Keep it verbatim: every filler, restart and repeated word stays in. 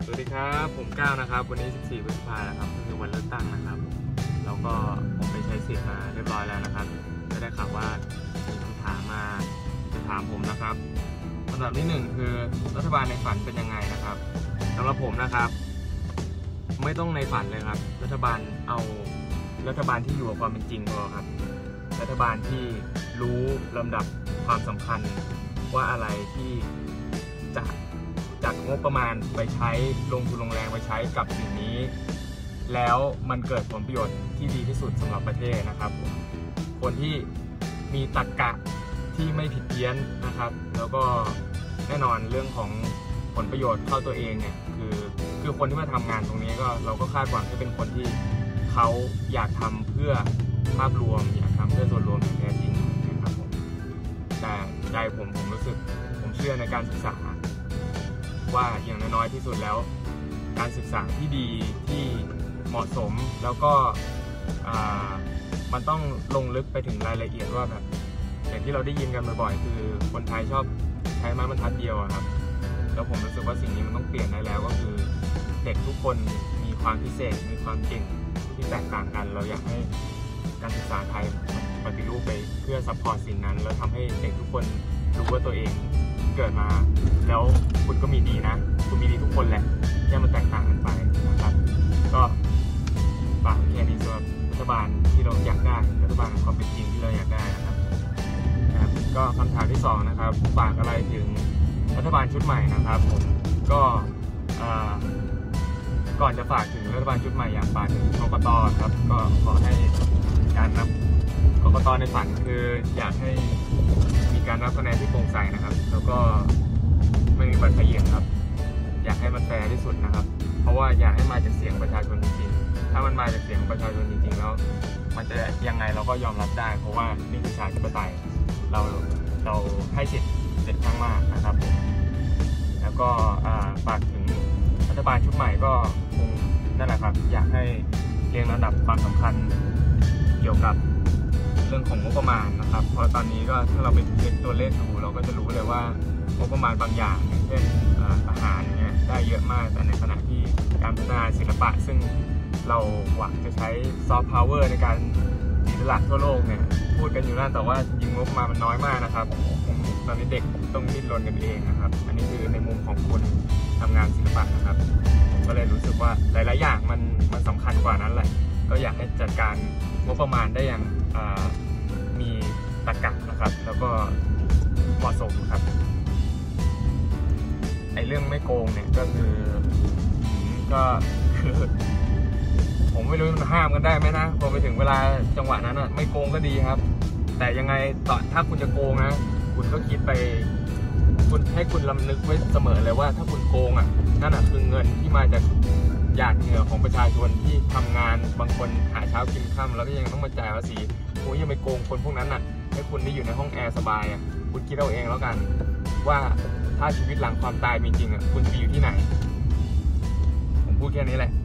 สวัสดีครับผมก้าวนะครับวันนี้สิบสี่พฤษภาคมนะครับคือวันเลือกตั้งนะครับแล้วก็ผมไปใช้สิทธิ์มาเรียบร้อยแล้วนะครับจะได้ข่าวว่ามีคำถามมาจะถามผมนะครับคำถามที่หนึ่งคือรัฐบาลในฝันเป็นยังไงนะครับสำหรับผมนะครับไม่ต้องในฝันเลยครับรัฐบาลเอารัฐบาลที่อยู่กับความเป็นจริงพอครับรัฐบาลที่รู้ลำดับความสำคัญว่าอะไรที่จะจัดงบประมาณไปใช้ลงทุนลงแรงไปใช้กับสิ่งนี้แล้วมันเกิดผลประโยชน์ที่ดีที่สุดสำหรับประเทศนะครับคนที่มีตรรกะที่ไม่ผิดเพี้ยนนะครับแล้วก็แน่นอนเรื่องของผลประโยชน์เข้าตัวเองเนี่ยคือคือคนที่มาทำงานตรงนี้ก็เราก็คาดหวังจะเป็นคนที่เขาอยากทำเพื่อภาพรวมอยากทำเพื่อส่วนรวมอย่างแท้จริงนะครับผมแต่ใจผมผมรู้สึกผมเชื่อในการศึกษาว่าอย่างน้อยๆที่สุดแล้วการศึกษาที่ดีที่เหมาะสมแล้วก็มันต้องลงลึกไปถึงรายละเอียดว่าแบบอย่างที่เราได้ยินกันบ่อยๆคือคนไทยชอบใช้ไม้บรรทัดเดียวครับแล้วผมรู้สึกว่าสิ่งนี้มันต้องเปลี่ยนได้แล้วก็คือเด็กทุกคนมีความพิเศษมีความเก่งที่แตกต่างกันเราอยากให้การศึกษาไทยปฏิรูปไปเพื่อซัพพอร์ตสิ่งนั้นแล้วทำให้เด็กทุกคนรู้ว่าตัวเองเกิดมาแล้วคุณก็มีดีนะคุณมีดีทุกคนแหละแค่มันแตกต่างกันไปนะครับก็ฝากแค่นี้สำหรับรัฐบาลที่เราอยากได้รัฐบาลความเป็นจริงที่เราอยากได้นะครับนะครับก็คำถามที่สองนะครับฝากอะไรถึงรัฐบาลชุดใหม่นะครับผมก็ก่อนจะฝากถึงรัฐบาลชุดใหม่อยากฝากถึงกกต.ครับก็ขอให้การนับกกต.ในฝันคืออยากให้มีการนับคะแนนที่โปร่งใสนะครับแล้วก็ไม่มีบัตรเขย่งครับอยากให้มันแฟร์ที่สุดนะครับเพราะว่าอยากให้มาจากเสียงประชาชนจริงๆถ้ามันมาจากเสียงประชาชนจริงๆแล้วมันจะยังไงเราก็ยอมรับได้เพราะว่านี่คือประชาธิปไตยเราเราให้สิทธิ์เด็ดข้างมากนะครับแล้วก็ฝากถึงรัฐบาลชุดใหม่ก็คงนั่นแหละครับอยากให้เรียงลำดับความสำคัญเกี่ยวกับเรื่องของงบประมาณนะครับเพราะตอนนี้ก็ถ้าเราไปเช็คตัวเลขดูเราก็จะรู้เลยว่างบประมาณบางอย่างอย่างเช่นอาหารเนี่ยได้เยอะมากแต่ในขณะที่การพัฒนาศิลปะซึ่งเราหวังจะใช้ซอฟต์พาวเวอร์ในการตีตลาดทั่วโลกเนี่ยพูดกันอยู่นั่นแต่ว่ายิงงบมามันน้อยมากนะครับตอนนี้เด็กต้องดิ้นรนกันเองนะครับอันนี้คือในมุมของคนทำงานศิลปะนะครับผมก็เลยรู้สึกว่าหลายๆอย่างมันมันสำคัญกว่านั้นแหละก็อยากให้จัดการงบประมาณได้อย่างมีตรรกะนะครับแล้วก็เหมาะสมครับไอ้เรื่องไม่โกงเนี่ยก็คือก็คือผมไม่รู้มันห้ามกันได้ไหมนะพอไปถึงเวลาจังหวะนั้นอ่ะไม่โกงก็ดีครับแต่ยังไงต่อถ้าคุณจะโกงนะคุณก็คิดไปคุณให้คุณลำนึกไว้เสมอเลยว่าถ้าคุณโกงอ่ะนั่นอ่ะคือเงินที่มาจากหยาดเหงื่อของประชาชนที่ทำงานบางคนหาเช้ากินค่ำแล้วก็ยังต้องมาจ่ายภาษีคุณยังไปโกงคนพวกนั้นอ่ะให้คุณได้อยู่ในห้องแอร์สบายอ่ะคุณคิดเอาเองแล้วกันว่าถ้าชีวิตหลังความตายมีจริงอ่ะคุณจะอยู่ที่ไหนผมพูดแค่นี้แหละ